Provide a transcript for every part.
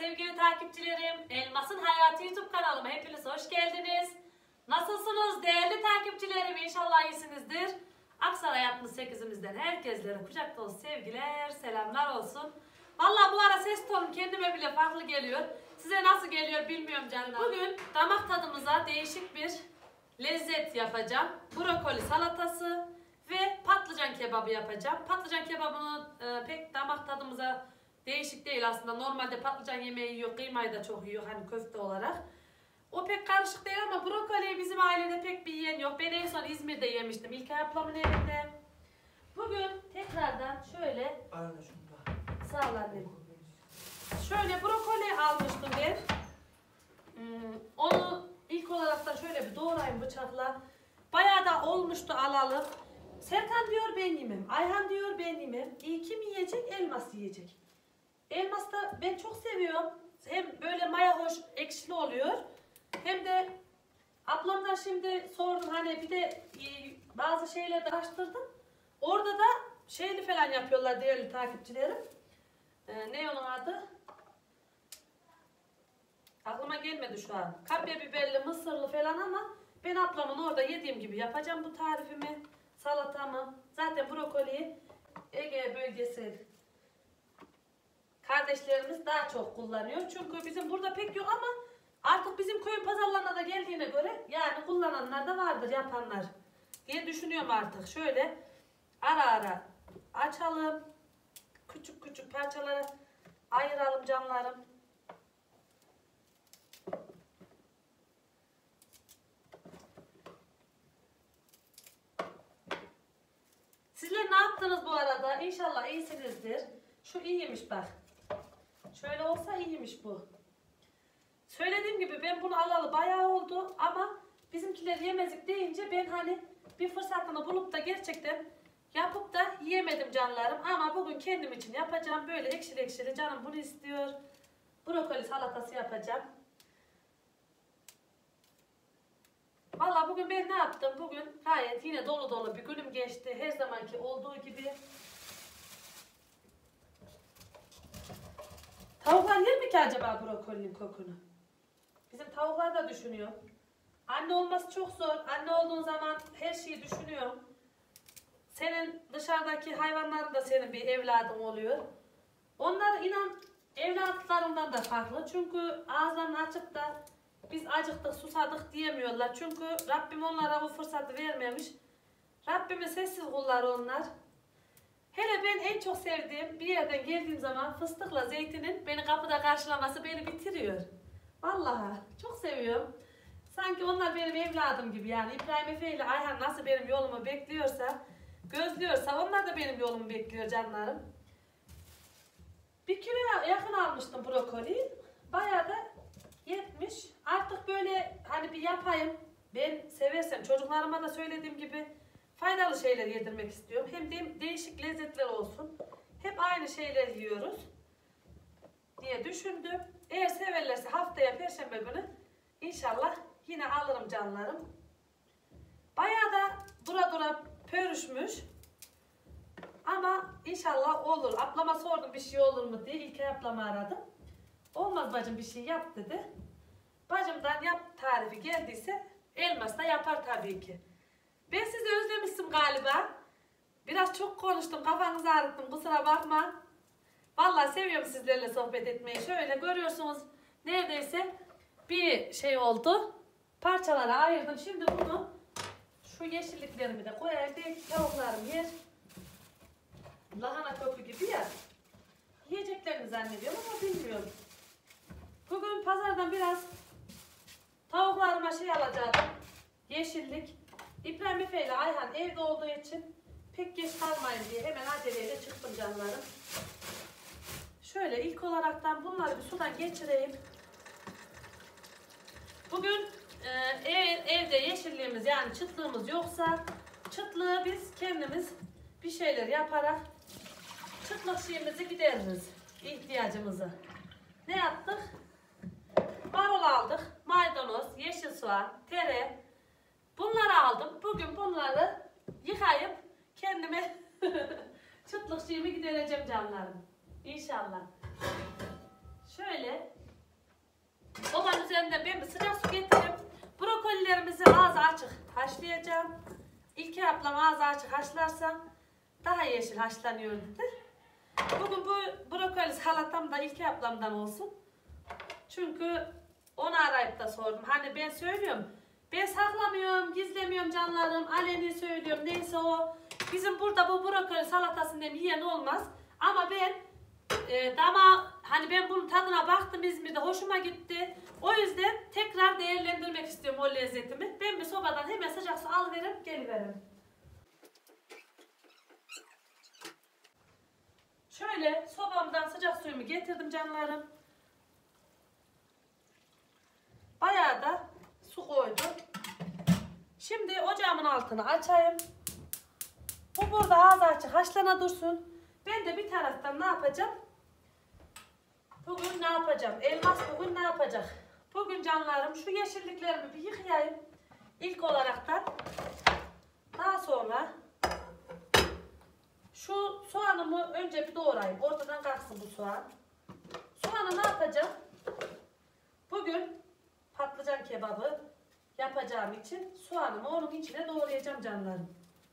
sevgili takipçilerim. Elmas'ın Hayatı YouTube kanalıma hepiniz hoş geldiniz. Nasılsınız değerli takipçilerim? İnşallah iyisinizdir. Aksaray 68'imizden herkeslere kucak dolusu sevgiler, selamlar olsun. Vallahi bu ara ses tonum kendime bile farklı geliyor. Size nasıl geliyor bilmiyorum canlar. Bugün damak tadımıza değişik bir lezzet yapacağım. Brokoli salatası ve patlıcan kebabı yapacağım. Patlıcan kebabını pek damak tadımıza değişik değil aslında. Normalde patlıcan yemeği yiyor, kıymayı da çok yiyor hani köfte olarak. O pek karışık değil ama brokoliyi bizim ailede pek bir yiyen yok. Ben en son İzmir'de yemiştim. İlkay ablamın evinde. Bugün tekrardan şöyle sağ ol annem. Şöyle brokoli almıştım ben. Onu ilk olarak da şöyle bir doğrayayım bıçakla. Bayağı da olmuştu alalı. Serkan diyor ben yemem. Ayhan diyor ben yemem. Kim yiyecek? Elmas yiyecek. Elmas da ben çok seviyorum. Hem böyle maya hoş ekşili oluyor. Hem de ablamdan şimdi sordum hani bir de bazı şeyleri de araştırdım. Orada da şeyli falan yapıyorlar değerli takipçilerim. Ne onun adı? Aklıma gelmedi şu an. Kapya biberli, mısırlı falan ama ben ablamın orada yediğim gibi yapacağım bu tarifimi. Salatamı. Zaten brokoliyi Ege bölgesi kardeşlerimiz daha çok kullanıyor. Çünkü bizim burada pek yok ama artık bizim köyün pazarlarına da geldiğine göre yani kullananlar da vardır, yapanlar diye düşünüyorum artık. Şöyle ara ara açalım. Küçük küçük parçalara ayıralım canlarım. Sizler ne yaptınız bu arada? İnşallah iyisinizdir. Şu iyiymiş bak. Şöyle olsa iyiymiş bu. Söylediğim gibi ben bunu alalı bayağı oldu ama bizimkiler yemezlik deyince ben hani bir fırsatını bulup da gerçekten yapıp da yiyemedim canlarım. Ama bugün kendim için yapacağım. Böyle ekşili ekşili canım bunu istiyor. Brokoli salatası yapacağım. Valla bugün ben ne yaptım? Bugün gayet yine dolu dolu bir günüm geçti. Her zamanki olduğu gibi. Tavuklar yer mi ki acaba brokolinin kokunu? Bizim tavuklar da düşünüyor. Anne olması çok zor. Anne olduğun zaman her şeyi düşünüyor. Senin dışarıdaki hayvanların da senin bir evladın oluyor. Onlar inan evlatlarından da farklı. Çünkü ağızlarını açıp da biz acıktık, susadık diyemiyorlar. Çünkü Rabbim onlara bu fırsatı vermemiş. Rabbimin sessiz kulları onlar. Hele ben en çok sevdiğim bir yerden geldiğim zaman fıstıkla zeytinin beni kapıda karşılaması beni bitiriyor. Vallahi çok seviyorum. Sanki onlar benim evladım gibi yani İbrahim Efe ile Ayhan nasıl benim yolumu bekliyorsa, gözlüyorsa onlar da benim yolumu bekliyor canlarım. 1 kiloya yakın almıştım brokoli. Bayağı da yetmiş. Artık böyle hani bir yapayım. Ben seversem çocuklarıma da söylediğim gibi faydalı şeyler yedirmek istiyorum. Hem de değişik lezzetler olsun. Hep aynı şeyler yiyoruz diye düşündüm. Eğer severlerse haftaya Perşembe günü inşallah yine alırım canlarım. Bayağı da dura pörüşmüş. Ama inşallah olur. Ablama sordum bir şey olur mu diye. İlkay ablamı aradım. Olmaz bacım bir şey yap dedi. Bacımdan yap tarifi geldiyse Elmas da yapar tabii ki. Ben sizi özlemiştim galiba. Biraz çok konuştum, kafanızı ağrıttım, kusura bakma. Vallahi seviyorum sizlerle sohbet etmeyi. Şöyle görüyorsunuz neredeyse bir şey oldu. Parçalara ayırdım. Şimdi bunu şu yeşilliklerimi de koyayım. Belki tavuklarım yer. Lahana kökü gibi ya. Yiyeceklerini zannediyorum ama bilmiyorum. Bugün pazardan biraz tavuklarıma şey alacaktım. Yeşillik. İbrahim Efe ile Ayhan evde olduğu için pek geç kalmayın diye hemen aceleyle çıktım canlarım. Şöyle ilk olaraktan bunları bir sudan geçireyim. Bugün evde yeşilliğimiz yani çıtlığımız yoksa çıtlığı biz kendimiz bir şeyler yaparak çıtlık şeyimizi gideririz. İhtiyacımızı. Ne yaptık? Marul aldık. Maydanoz, yeşil soğan, tere. Bunları aldım. Bugün bunları yıkayıp kendime çıtlık şeyimi gidereceğim canlarım. İnşallah. Şöyle Sobanın üzerinden ben bir sıcak su getirip brokolilerimizi ağzı açık haşlayacağım. İlker ablam ağzı açık haşlarsa daha yeşil haşlanıyor dedi. Bugün bu brokoli salatam da İlker ablamdan olsun. Çünkü onu arayıp da sordum. Hani ben söylüyorum. Ben saklamıyorum, gizlemiyorum canlarım. Aleni söylüyorum. Neyse o. Bizim burada bu brokoli salatasını yiyen olmaz. Ama ben hani ben bunun tadına baktım İzmir'de. Hoşuma gitti. O yüzden tekrar değerlendirmek istiyorum o lezzetimi. Ben bir sobadan hemen sıcak su alıveririm, geliveririm. Şöyle sobamdan sıcak suyumu getirdim canlarım. Bayağı da su koydum. Şimdi ocağımın altını açayım. Bu burada ağzı açık haşlana dursun. Ben de bir taraftan ne yapacağım? Bugün ne yapacağım? Elmas bugün ne yapacak? Bugün canlarım şu yeşilliklerimi bir yıkayayım. İlk olaraktan. Daha sonra şu soğanımı önce bir doğrayayım. Ortadan kalksın bu soğan. Soğanı ne yapacağım? Bugün patlıcan kebabı yapacağım için soğanımı onun içine doğrayacağım canlarım.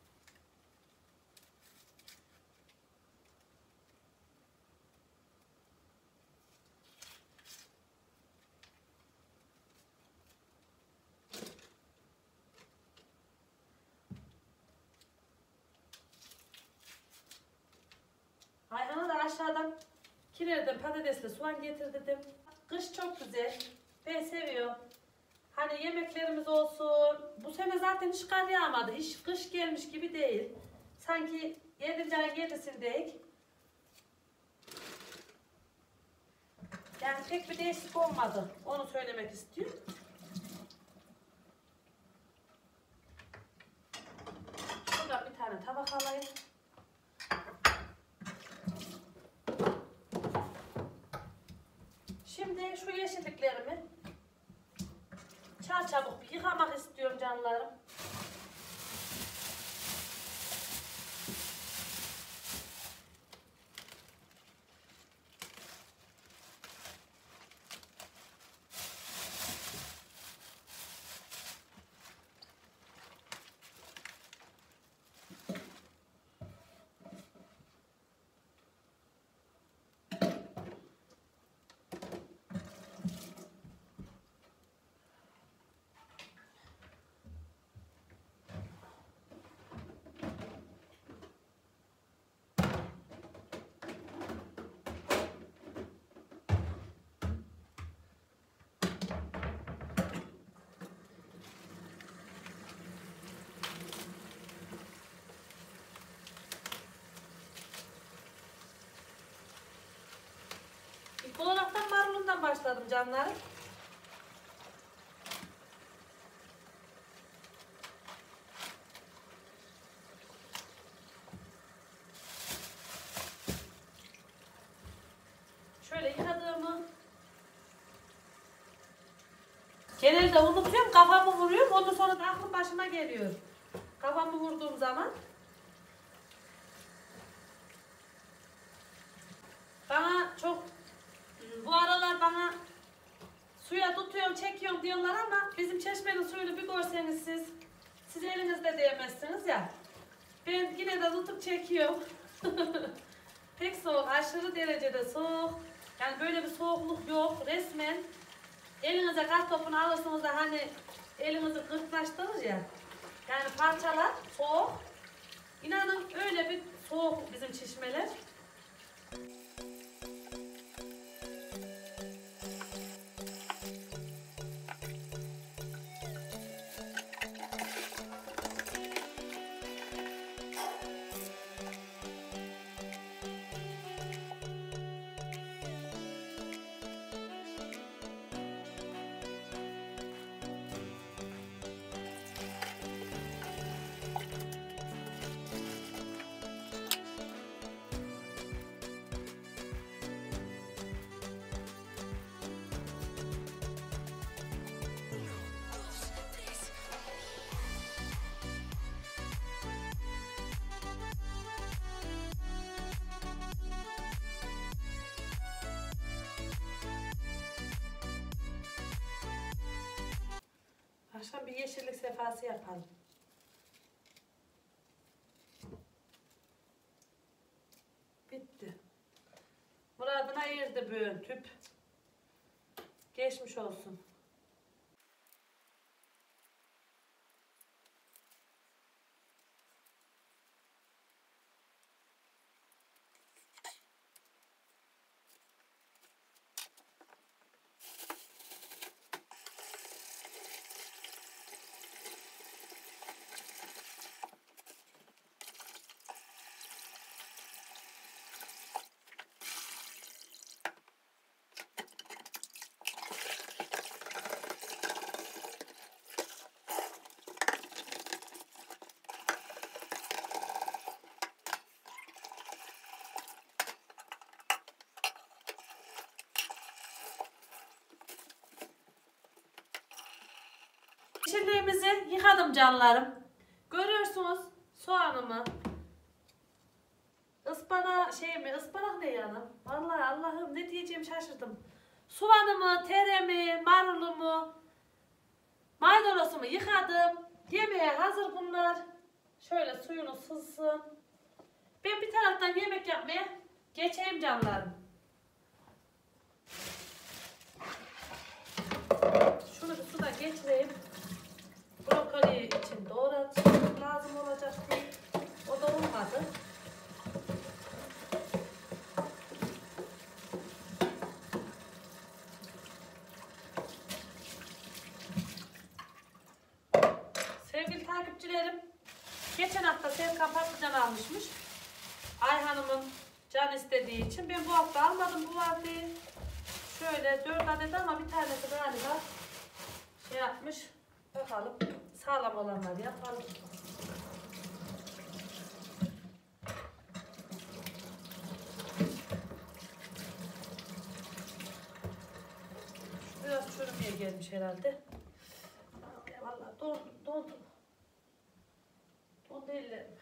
Ayhan'a da aşağıdan kilerden patatesli soğan getirdim. Kış çok güzel. Ben seviyorum. Hani yemeklerimiz olsun. Bu sene zaten hiç kar yağmadı. Hiç kış gelmiş gibi değil. Sanki 7. ayın 7'sindeyiz. Yani pek bir değişik olmadı. Onu söylemek istiyorum. Şuradan bir tane tabak alayım. Şimdi şu yeşilliklerimi çabuk bir yıkamak istiyorum canlarım. İlk olaraktan marulundan başladım canlarım. Şöyle yıkadığımı genelde unutuyorum, kafamı vuruyorum, ondan sonra da aklım başıma geliyor. Kafamı vurduğum zaman bana çok bu aralar bana suya tutuyorum, çekiyorum diyorlar ama bizim çeşmenin suyunu bir görseniz siz elinizde değmezsiniz ya. Ben yine de tutup çekiyorum. Pek soğuk, aşırı derecede soğuk. Yani böyle bir soğukluk yok. Resmen elinize kartopunu alırsınız da hani elinizi kırklaştırır ya. Yani parçalar soğuk. İnanın öyle bir soğuk bizim çeşmeler. yeşillik sefası yapalım. Bitti. Murad'ına ayırdı bugün tüp. Geçmiş olsun. Yeşilliğimizi yıkadım canlarım. Görüyorsunuz soğanımı. Ispanak ne yanım? Vallahi Allah'ım ne diyeceğimi şaşırdım. Soğanımı, teremi, marulumu, maydanozumu yıkadım. Yemeğe hazır bunlar. Şöyle suyunu sızsın. Ben bir taraftan yemek yapmaya geçeyim canlarım. Şunu bir suda geçireyim. Brokoli için doğratacağım. Lazım olacak diye. O da olmadı. Sevgili takipçilerim, geçen hafta Serkan patlıcan almışmış. Ayhan'ımın can istediği için. Ben bu hafta almadım bu vakti. Şöyle 4 adet ama bir tanesi galiba şey yapmış. Bakalım sağlam olanları yapalım. Biraz çürümeye gelmiş herhalde. Vallahi dondu. Dondu ellerim.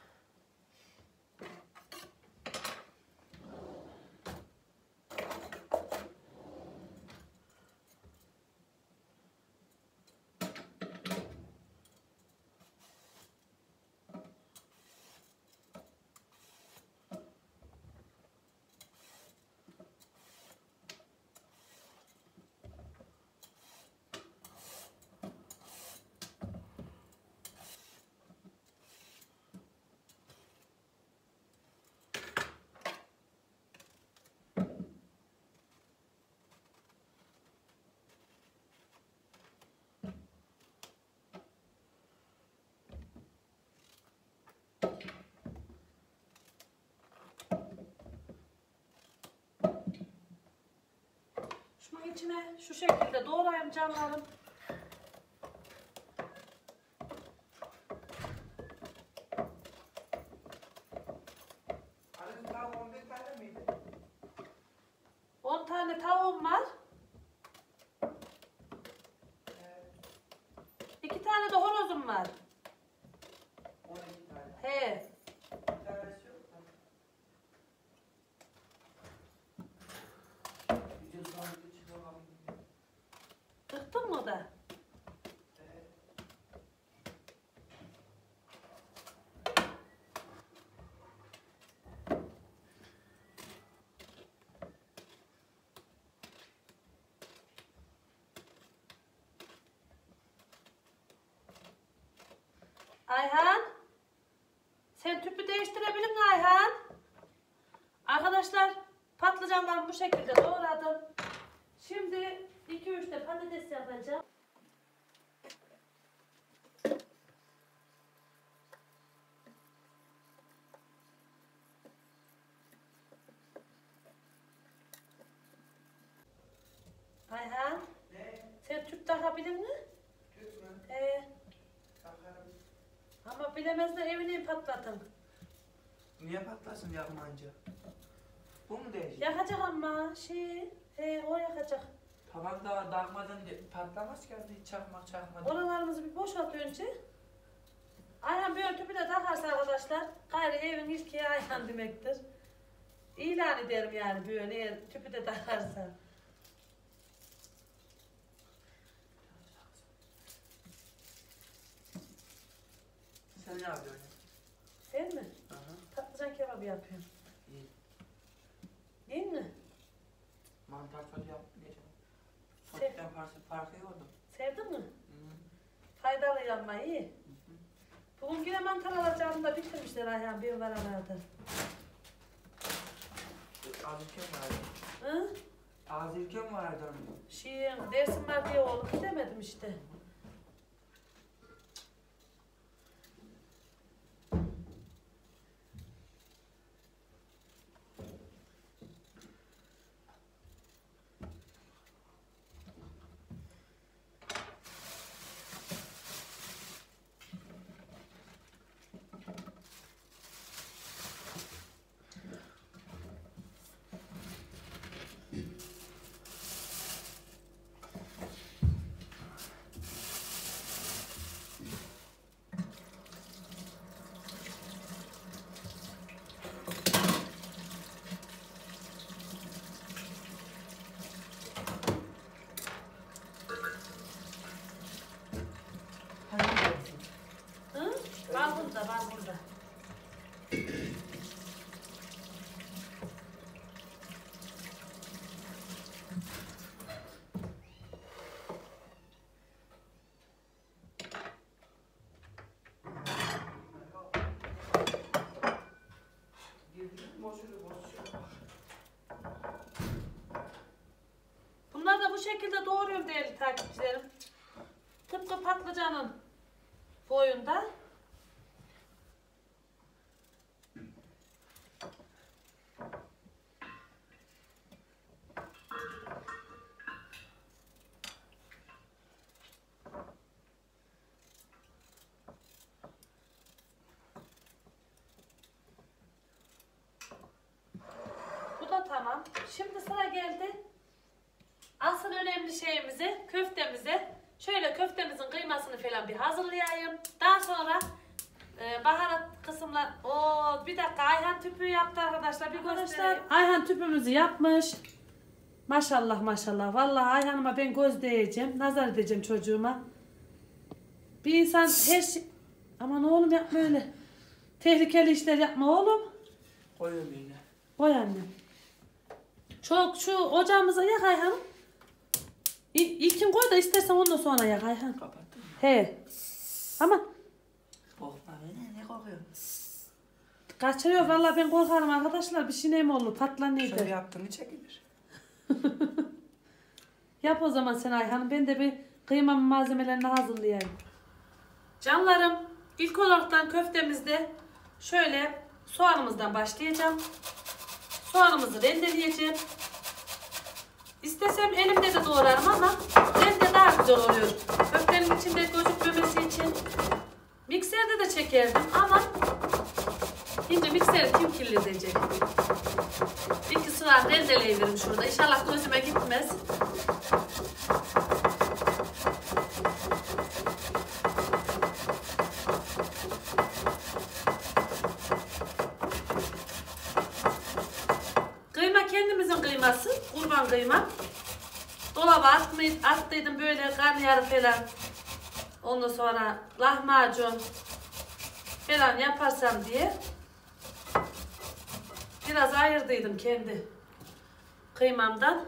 Şunun içine şu şekilde doğrayayım canlarım. Hani tam 11 tane miydi? 10 tane tavuğum var. 2 tane de horozum var. 12 tane. He. Bir tanesi yok mu? Video sonraki çıkamam. Tıktın mı da? Ayhan. Sen tüpü değiştirebilir misin Ayhan? Arkadaşlar patlıcanlarımı bu şekilde doğradım. Şimdi 2-3 de patates yapacağım. Ayhan. Ne? Sen tüp takabilir misin? Türk mü? Bakarım. Ama bilemezler evini patlatın. Niye patlasın yakmayınca? Bu mu değişik? Yakacak ama o yakacak. Tavan da takmadan patlamaz ki hiç çakmadan. Oralarımızı bir boşalt önce. Ayhan bir tüpü de takarsa arkadaşlar, gayrı evin ilki Ayhan demektir. İlan ederim yani böyle eğer tüpü de takarsa. Sen ne yapıyorsun? Sen mi? Aha. Patlıcan kebabı yapıyorum. İyi. Değil mi? Mantar sosu yaptım geçen. Sev. Sotten farkı yoktu. Sevdin mi? Hı. Faydalı yapma iyi. Hı. Bugün yine mantar alacağını da bitirmişler Ayhan bir var arada. Az ülkem vardı. Hı? Az ülkem vardı. Dersim var diye oğlum gidemedim işte. Hangi dersin? Hı? Var burada, var burada. Bunlar da bu şekilde doğruyorum değerli takipçilerim. Tıpkı patlıcanın boyunda. Bu da tamam. Şimdi sıra geldi. Asıl önemli şeyimize, köftemize. Şöyle köftemizin kıymasını falan bir hazırlayayım. Daha sonra baharat kısımlar. Oo, bir dakika Ayhan tüpü yaptı arkadaşlar. Bir göstereyim. Ayhan tüpümüzü yapmış. Maşallah maşallah. Vallahi Ayhan'ıma ben göz değeceğim. Nazar edeceğim çocuğuma. Bir insan her şey... Aman oğlum yapma öyle. Tehlikeli işler yapma oğlum. Koyuyorum yine. Koy annem. Çok şu ocağımıza yak Ayhan'ım. İlkin koy da istersen ondan sonra yak Ayhan. Kapattın mı? He. Ama Korkma beni. Ne korkuyorsun? kaçırıyor vallahi ben korkarım arkadaşlar. Bir şey ne mi olur patlar Şöyle neydi? yaptığını çekilir. Yap o zaman sen Ayhan'ım. Ben de bir kıymamın malzemelerini hazırlayayım. Canlarım ilk olaraktan köftemizde şöyle soğanımızdan başlayacağım. Soğanımızı rendeleyeceğim. İstesem elimde de doğrarım ama rende daha güzel oluyor. Köftenin içinde gözükmemesi için. Mikserde de çekerdim ama şimdi mikseri kim kirletecek? İki soğan rendeleyiverim şurada. İnşallah gözüme gitmez. Kıyma kendimizin kıyması. Kurban kıyma. Dolaba attıydım böyle karnıyarık falan. Ondan sonra lahmacun falan yaparsam diye. Biraz ayırdıydım kendi kıymamdan.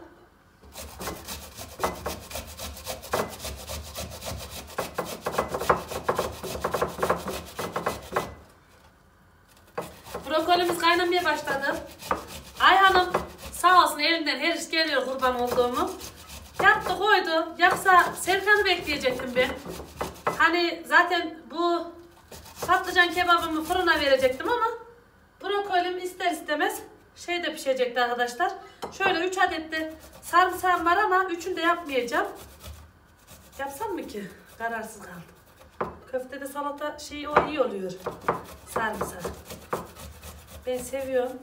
Brokolimiz kaynamaya başladı. Ayhan'ım sağ olsun elinden her iş geliyor kurban olduğumu. Yaptı koydu. Yoksa Serkan'ı bekleyecektim ben. Hani zaten bu patlıcan kebabımı fırına verecektim ama brokolim ister istemez şeyde pişecekti arkadaşlar. Şöyle 3 adet de sarımsağım var ama 3'ünü de yapmayacağım. Yapsam mı ki? Kararsız kaldım. Köftede salata şeyi o iyi oluyor. Sarımsak. Ben seviyorum.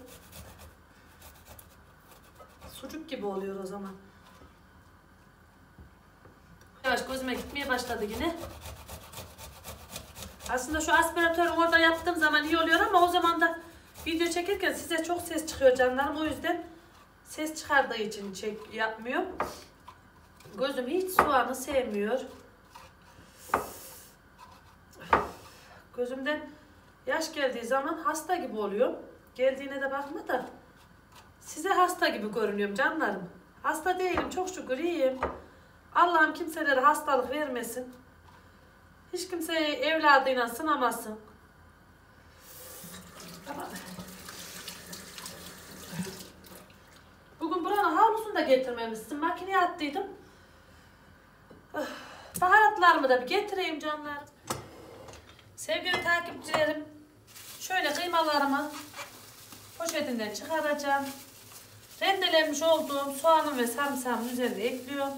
Sucuk gibi oluyor o zaman. Yavaş gözüme gitmeye başladı yine. Aslında şu aspiratörü orada yaptığım zaman iyi oluyor ama o zaman da video çekirken size çok ses çıkıyor canlarım. O yüzden ses çıkardığı için yapmıyorum. Gözüm hiç soğanı sevmiyor. Gözümden yaş geldiği zaman hasta gibi oluyorum. Geldiğine de bakma da. Size hasta gibi görünüyorum canlarım. Hasta değilim, çok şükür iyiyim. Allah'ım kimselere hastalık vermesin. Hiç kimseyi evladıyla sınamasın. Tamam. Bugün buranın havlusunu da getirmemişsin. Makineye attıydım. Baharatlarımı da bir getireyim canlarım. Sevgili takipçilerim, şöyle kıymalarımı poşetinden çıkaracağım. Rendelenmiş olduğum soğanın ve sarımsağımın üzerine ekliyorum.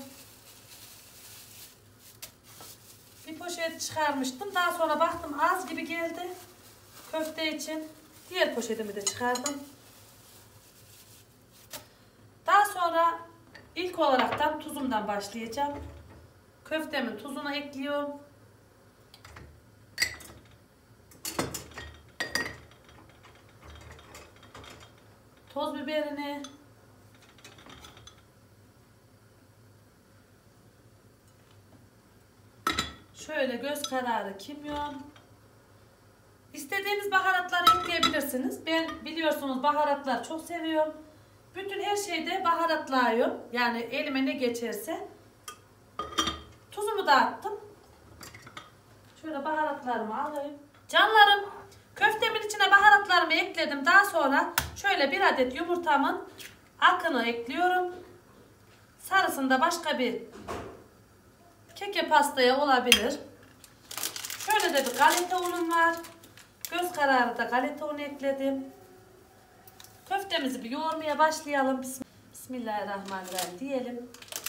Bir poşet çıkarmıştım. Daha sonra baktım az gibi geldi köfte için. Diğer poşetimi de çıkardım. Daha sonra ilk olaraktan tuzumdan başlayacağım. Köftemin tuzunu ekliyorum. Toz biberini. Şöyle göz kararı kimyon. İstediğiniz baharatları ekleyebilirsiniz. Ben biliyorsunuz baharatlar çok seviyorum. Bütün her şeyde baharatlıyorum. Yani elime ne geçerse. Tuzumu da attım. Şöyle baharatlarımı alayım. Canlarım, köftemin içine baharatlarımı ekledim. Daha sonra şöyle bir adet yumurtamın akını ekliyorum. Sarısını da başka bir keke pastaya olabilir. Şöyle de bir galeta unum var. Göz kararı da galeta unu ekledim. Köftemizi bir yoğurmaya başlayalım. Bismillahirrahmanirrahim diyelim.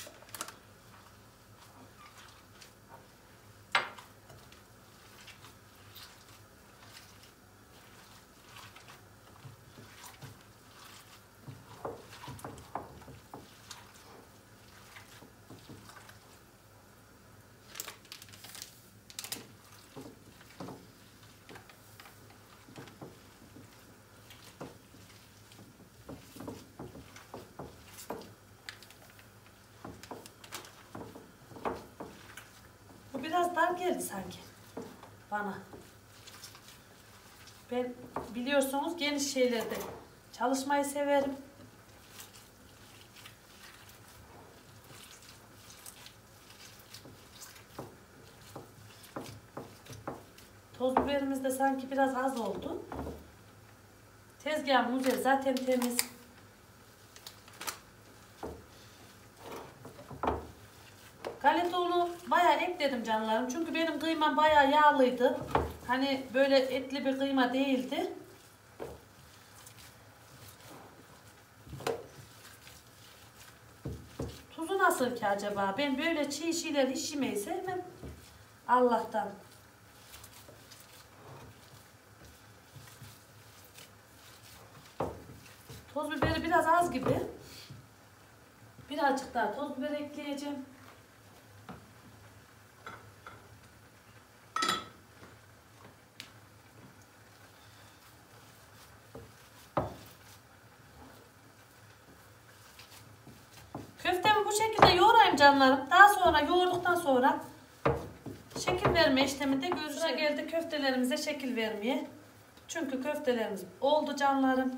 Biraz dar geldi sanki bana. Ben biliyorsunuz geniş şeylerde çalışmayı severim. Toz biberimiz de sanki biraz az oldu. Tezgahım güzel, zaten temiz. Galeta unu bayağı ekledim canlarım. Çünkü benim kıymam bayağı yağlıydı. Hani böyle etli bir kıyma değildi. Tuzu nasıl ki acaba? Ben böyle çiğ şeyler hiç yemeyi sevmem. Allah'tan. Toz biberi biraz az gibi. Birazcık daha toz biber ekleyeceğim. Köftemi bu şekilde yoğurayım canlarım. Daha sonra yoğurduktan sonra şekil verme işleminde görüşe geldi köftelerimize şekil vermeye. Çünkü köftelerimiz oldu canlarım.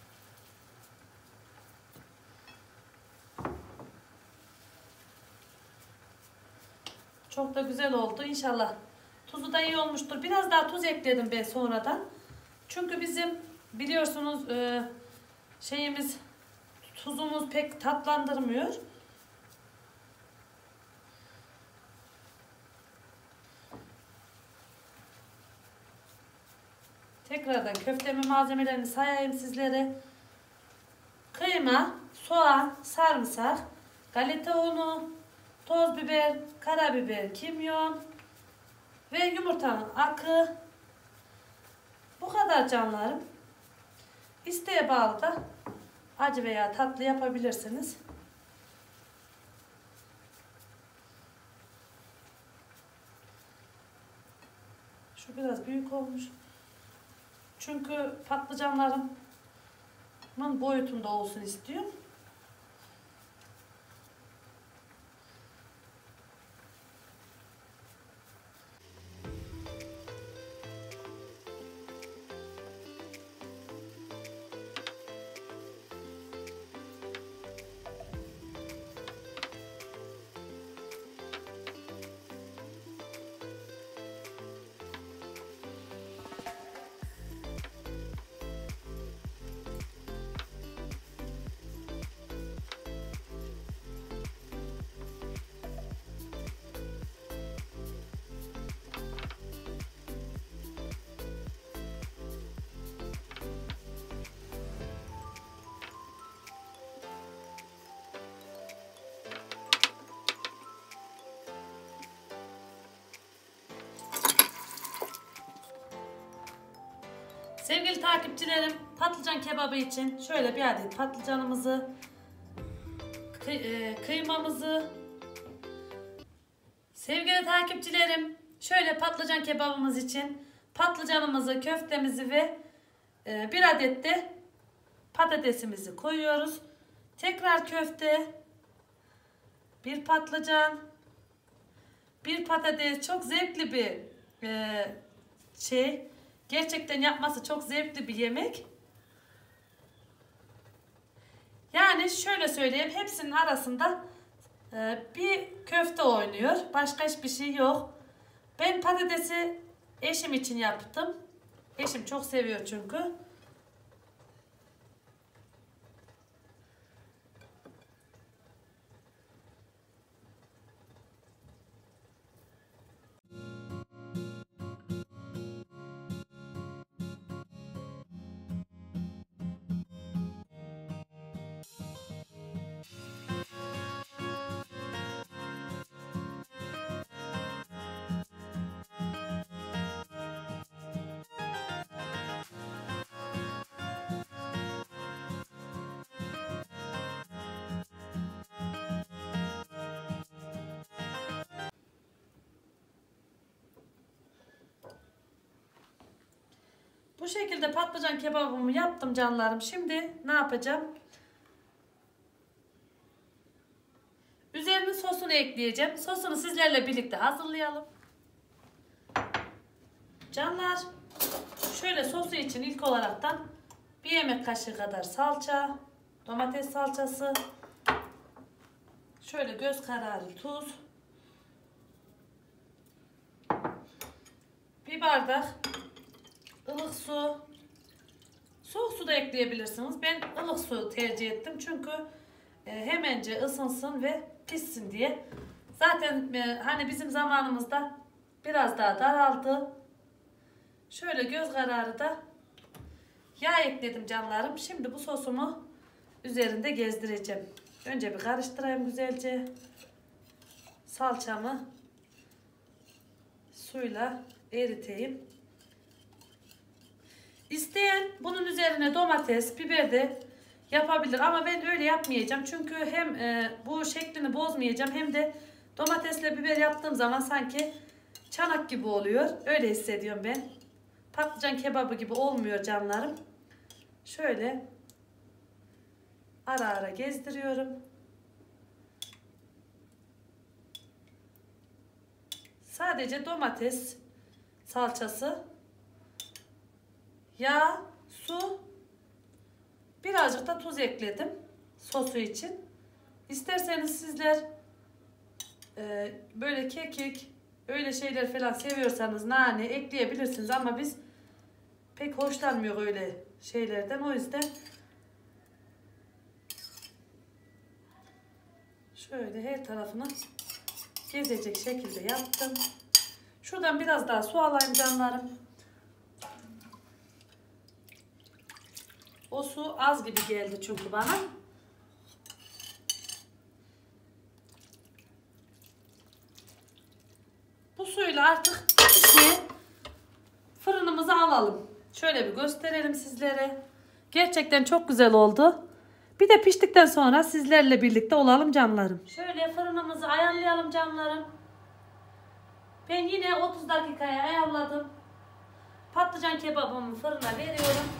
Çok da güzel oldu inşallah. Tuzu da iyi olmuştur. Biraz daha tuz ekledim ben sonradan. Çünkü bizim biliyorsunuz tuzumuz pek tatlandırmıyor. Tekrardan köftemin malzemelerini sayayım sizlere. Kıyma, soğan, sarımsak, galeta unu, toz biber, karabiber, kimyon ve yumurtanın akı. Bu kadar canlarım. İsteğe bağlı da acı veya tatlı yapabilirsiniz. Şu biraz büyük olmuş. Çünkü patlıcanlarımın boyutunda olsun istiyorum. takipçilerim, patlıcan kebabı için şöyle bir adet patlıcanımızı, kıymamızı, sevgili takipçilerim, şöyle patlıcan kebabımız için patlıcanımızı, köftemizi ve bir adet de patatesimizi koyuyoruz. Tekrar köfte, bir patlıcan, bir patates. Çok zevkli bir şey. Gerçekten yapması çok zevkli bir yemek. Yani şöyle söyleyeyim, hepsinin arasında bir köfte oynuyor. Başka hiçbir şey yok. Ben patatesi eşim için yaptım. Eşim çok seviyor çünkü. Bu şekilde patlıcan kebabımı yaptım canlarım. Şimdi ne yapacağım? Üzerine sosunu ekleyeceğim. Sosunu sizlerle birlikte hazırlayalım. Canlar, şöyle sosu için ilk olaraktan bir yemek kaşığı kadar salça, domates salçası, şöyle göz kararı tuz, bir bardak ılık su, soğuk su da ekleyebilirsiniz. Ben ılık su tercih ettim çünkü hemence ısınsın ve pişsin diye. Zaten hani bizim zamanımızda biraz daha daraldı. Şöyle göz kararı da yağ ekledim canlarım. Şimdi bu sosumu üzerinde gezdireceğim. Önce bir karıştırayım güzelce. Salçamı suyla eriteyim. İsteyen bunun üzerine domates, biber de yapabilir ama ben öyle yapmayacağım. Çünkü hem bu şeklini bozmayacağım hem de domatesle biber yaptığım zaman sanki çanak gibi oluyor. Öyle hissediyorum ben. Patlıcan kebabı gibi olmuyor canlarım. Şöyle ara ara gezdiriyorum. Sadece domates salçası, yağ, su, birazcık da tuz ekledim sosu için. İsterseniz sizler böyle kekik, öyle şeyler falan seviyorsanız nane ekleyebilirsiniz ama biz pek hoşlanmıyor öyle şeylerden. O yüzden şöyle her tarafını gezecek şekilde yaptım. Şuradan biraz daha su alayım canlarım. O su az gibi geldi çünkü bana. Bu suyla artık fırınımıza alalım. Şöyle bir gösterelim sizlere. Gerçekten çok güzel oldu. Bir de piştikten sonra sizlerle birlikte olalım canlarım. Şöyle fırınımızı ayarlayalım canlarım. Ben yine 30 dakikaya ayarladım. Patlıcan kebabımı fırına veriyorum.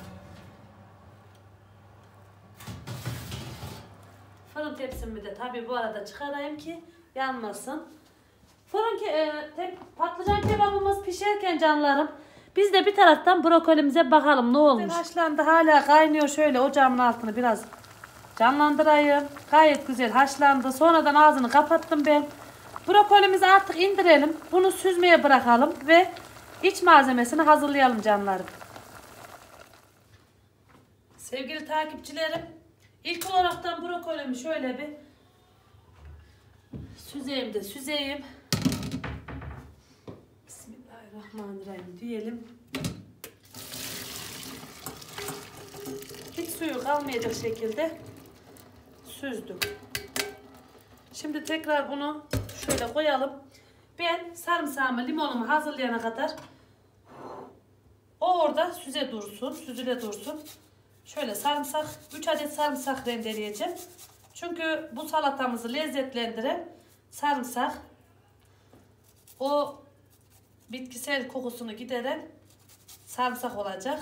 Fırın tepsimi de tabii bu arada çıkarayım ki yanmasın. Patlıcan kebabımız pişerken canlarım, biz de bir taraftan brokolimize bakalım ne olmuş. Haşlandı, hala kaynıyor. Şöyle ocağımın altını biraz canlandırayım. Gayet güzel haşlandı. Sonradan ağzını kapattım ben. Brokolimizi artık indirelim. Bunu süzmeye bırakalım ve iç malzemesini hazırlayalım canlarım. Sevgili takipçilerim, ilk olaraktan brokolimi şöyle bir süzeyim. Bismillahirrahmanirrahim diyelim. Hiç suyu kalmayacak şekilde süzdüm. Şimdi tekrar bunu şöyle koyalım. Ben sarımsağımı, limonumu hazırlayana kadar O orada süzüle dursun. Şöyle sarımsak, 3 adet sarımsak rendeleyeceğim. Çünkü bu salatamızı lezzetlendiren sarımsak. O bitkisel kokusunu gideren sarımsak olacak.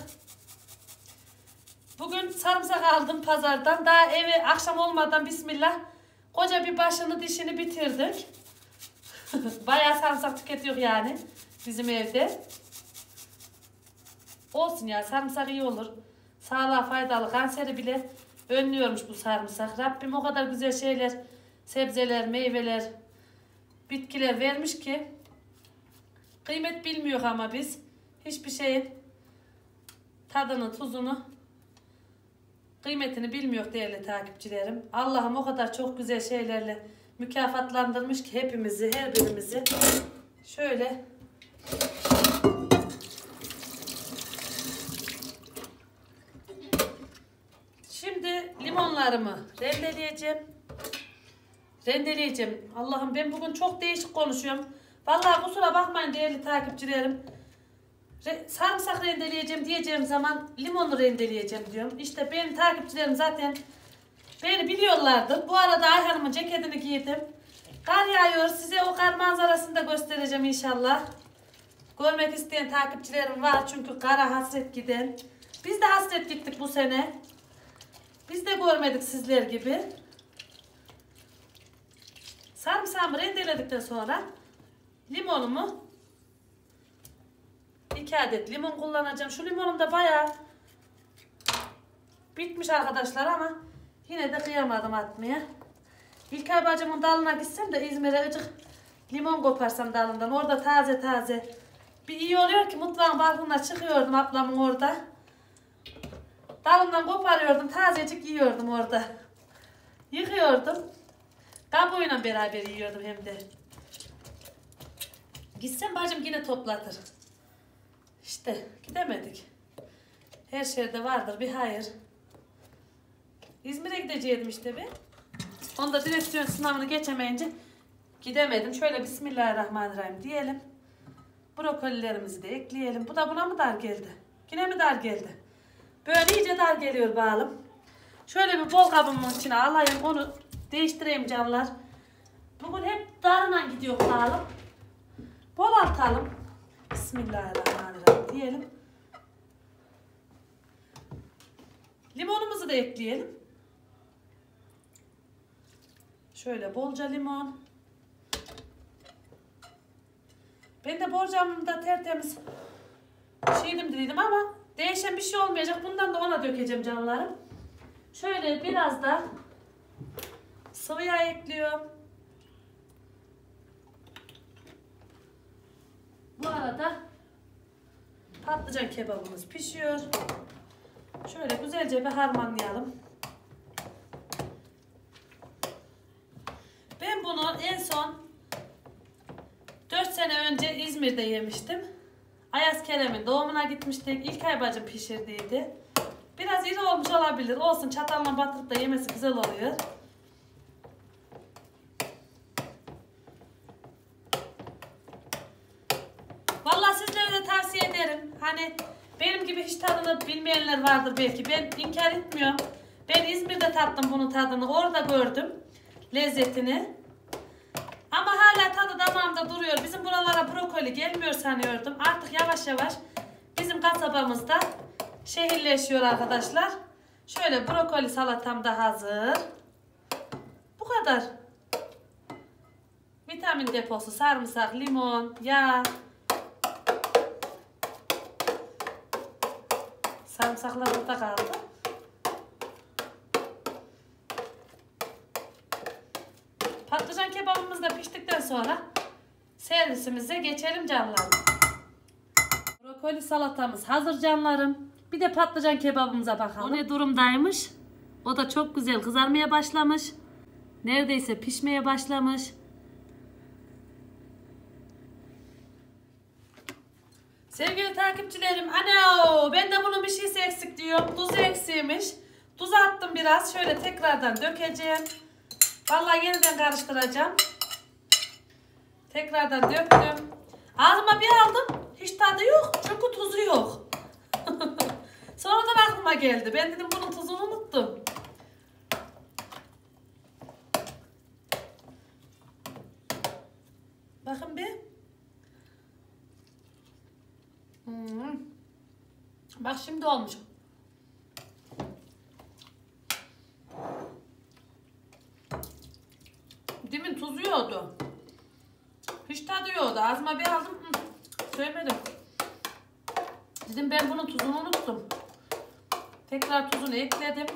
Bugün sarımsak aldım pazardan. Daha eve akşam olmadan bismillah koca bir başını dişini bitirdik. Bayağı sarımsak tüketiyor yani bizim evde. Olsun ya, sarımsak iyi olur. Sağlığa faydalı, kanseri bile önlüyormuş bu sarımsak. Rabbim o kadar güzel şeyler, sebzeler, meyveler, bitkiler vermiş ki kıymet bilmiyor ama biz hiçbir şeyin tadını, tuzunu, kıymetini bilmiyor değerli takipçilerim. Allah'ım o kadar çok güzel şeylerle mükafatlandırmış ki hepimizi, her birimizi. Şöyle şimdi limonlarımı rendeleyeceğim. Allah'ım ben bugün çok değişik konuşuyorum. Vallahi kusura bakmayın değerli takipçilerim. Sarımsak rendeleyeceğim diyeceğim zaman limonu rendeleyeceğim diyorum. İşte benim takipçilerim zaten beni biliyorlardır. Bu arada Ayhan'ımın ceketini giydim. Kar yağıyor. Size o kar manzarasını da göstereceğim inşallah. Görmek isteyen takipçilerim var çünkü kara hasret giden. Biz de hasret gittik bu sene. Biz de görmedik sizler gibi. Sarımsağımı rendeledikten sonra limonumu 2 adet limon kullanacağım. Şu limonum da bayağı bitmiş arkadaşlar ama yine de kıyamadım atmaya. İlkay bacımın dalına gitsem de İzmir'e acık limon koparsam dalından. Orada taze taze. Bir iyi oluyor ki mutfağın balkonuna çıkıyordum ablamın orada. Dalından koparıyordum. Tazecik yiyordum orada. Yıkıyordum. Kabuğuyla beraber yiyordum hem de. Gitsem bacım yine toplatır. İşte gidemedik. Her şerde vardır bir hayır. İzmir'e gidecektim işte bir. Onda direksiyon sınavını geçemeyince gidemedim. Şöyle Bismillahirrahmanirrahim diyelim. Brokolilerimizi de ekleyelim. Bu da buna mı dar geldi? Yine mi dar geldi? Böyle iyice dar geliyor bağlım. Şöyle bir bol kabımın içine alayım. Onu değiştireyim canlar. Bugün hep darına gidiyor bağlım. Bolaltalım. Bismillahirrahmanirrahim diyelim. Limonumuzu da ekleyelim. Şöyle bolca limon. Ben de borcamda tertemiz şeydim dedim ama değişen bir şey olmayacak. Bundan da ona dökeceğim canlarım. Şöyle biraz da sıvı yağ ekliyorum. Bu arada patlıcan kebabımız pişiyor. Şöyle güzelce bir harmanlayalım. Ben bunu en son 4 sene önce İzmir'de yemiştim. Ayaz Kerem'in doğumuna gitmiştik. İlkay bacım pişirdiydi. Biraz iri olmuş olabilir. Olsun, çatalla batırıp da yemesi güzel oluyor. Vallahi sizlere de tavsiye ederim. Hani benim gibi hiç tadını bilmeyenler vardır belki. Ben inkar etmiyorum. Ben İzmir'de tattım bunun tadını. Orada gördüm lezzetini. Ama hala tadı damağımda duruyor. Bizim buralara brokoli gelmiyor sanıyordum. Artık yavaş yavaş bizim kasabamızda şehirleşiyor arkadaşlar. Şöyle brokoli salatam da hazır. Bu kadar. Vitamin deposu, sarımsak, limon, yağ. Sarımsaklar burada kaldı. Patlıcan kebabımız da piştikten sonra servisimize geçelim canlarım. Brokoli salatamız hazır canlarım. Bir de patlıcan kebabımıza bakalım. O ne durumdaymış? O da çok güzel kızarmaya başlamış. Neredeyse pişmeye başlamış. Sevgili takipçilerim, ana ben de bunun bir şeysi eksik diyorum. Tuzu eksiğmiş. Tuz attım biraz. Şöyle tekrardan dökeceğim. Vallahi yeniden karıştıracağım. Tekrardan döktüm. Ağzıma bir aldım. Hiç tadı yok. Çünkü tuzu yok. Sonradan aklıma geldi. Ben dedim bunun tuzunu unuttum. Bakın bir. Bak şimdi olmuş. Demin tuzu yoktu. Hiç tadı yoktu. Ağzıma bir aldım. Sevmedim. Dedim ben bunun tuzunu unuttum. Tekrar tuzunu ekledim.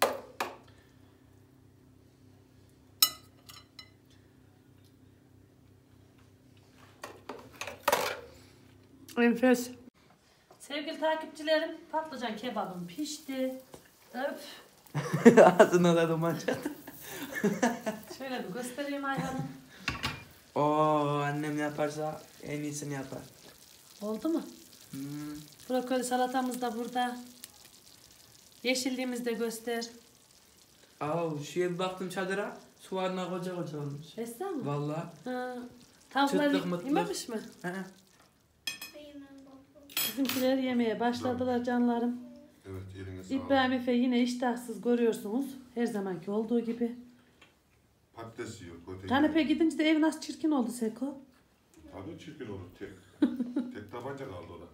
Enfes. Sevgili takipçilerim, patlıcan kebabım pişti. Öf. Ağzına da duman çattı. Şöyle bir göstereyim Ayhan'ım. Oo, annem yaparsa en iyisini yapar. Oldu mu? Brokoli salatamız da burada. Yeşilliğimizi de göster. Şeye baktım çadıra. Soğanlar koca koca olmuş. Esra mı? Valla. Ha. Tavuklar Çıtlık mıtlık. yememiş mi? He. Bizimkiler yemeye başladılar canlarım. Evet, eline sağlık. İbrahim Efe yine iştahsız görüyorsunuz. Her zamanki olduğu gibi. Patates yiyor. protein Kanepe yiyor. gidince de ev nasıl çirkin oldu Seko. Tabii çirkin olur tek. Tek tabanca kaldı o da.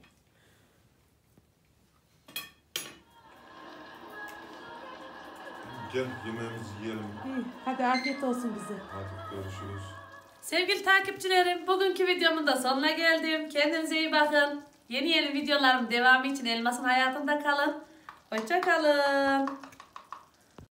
Gel yemeğimizi yiyelim. İyi, hadi afiyet olsun bize. Hadi görüşürüz. Sevgili takipçilerim, bugünkü videomun da sonuna geldim. Kendinize iyi bakın. Yeni videolarım devamı için Elmas'ın hayatında kalın. Hoşça kalın.